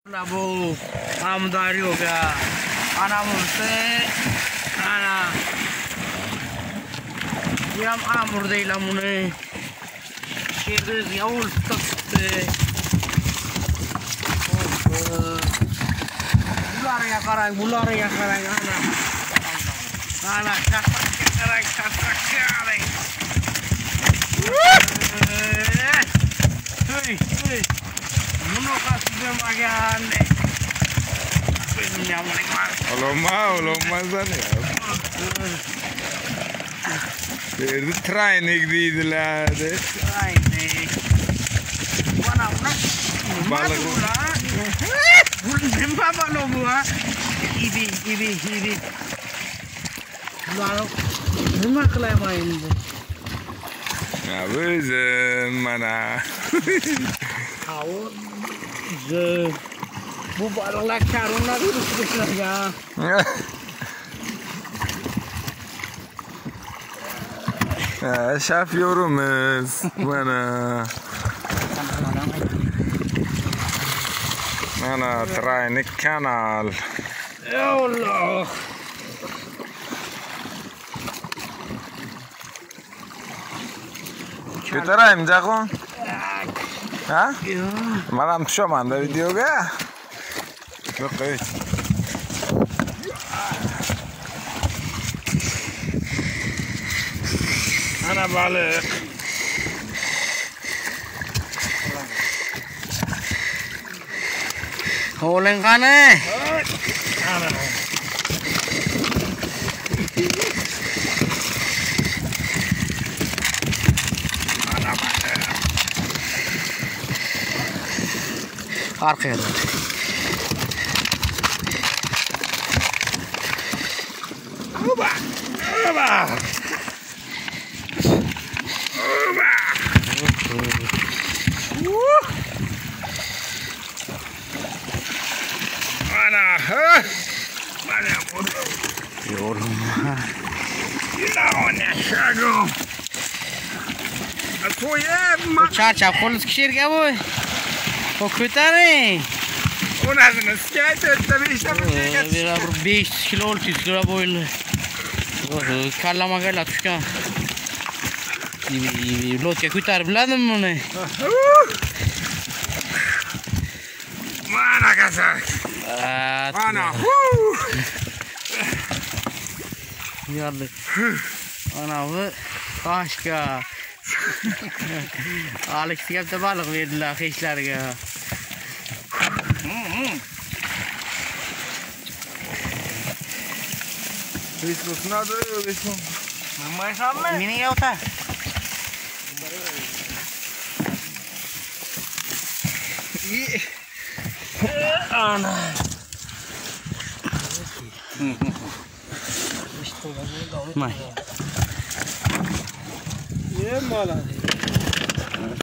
Bu amdar yoga ana bulsa ana yam amur deyla buni şerdiz yavul tuttu bular ya karang ana çatak karang hey bunu kasih bagian deh. Olomma sana ya. Verdi training dediler de. Training. Bana balık. Bu ne balık bu ha? İbi. Balık. Ne maklamayın bu? Ya bizim mana. Bu balıklar karınlar yürütmüşler ya. Şaf yorumuz bana. Mana training kanal. Ya Allah. Götüreyim Cakon. Ha? Malam düşemem de videoya. Yok evet. Ana balık. Holen kane. Ana. Arkaya dön. Oba! Ana, bana yorum. Yine şago. Çarçap polis kişiler gel bu. O kötü. O nasıl skate tabii işte bir 5 kilo 600 kilo boylu. Kallama gel atışkan. Lotya kötü biladın mı ne? Mana kasak. Mana. Yarlı. Ana bu başka. Alex geldi balık verdiler hiçlerge. This nada this one. Mais sama. Mini ya uta. Ana. Mai. Ye malade.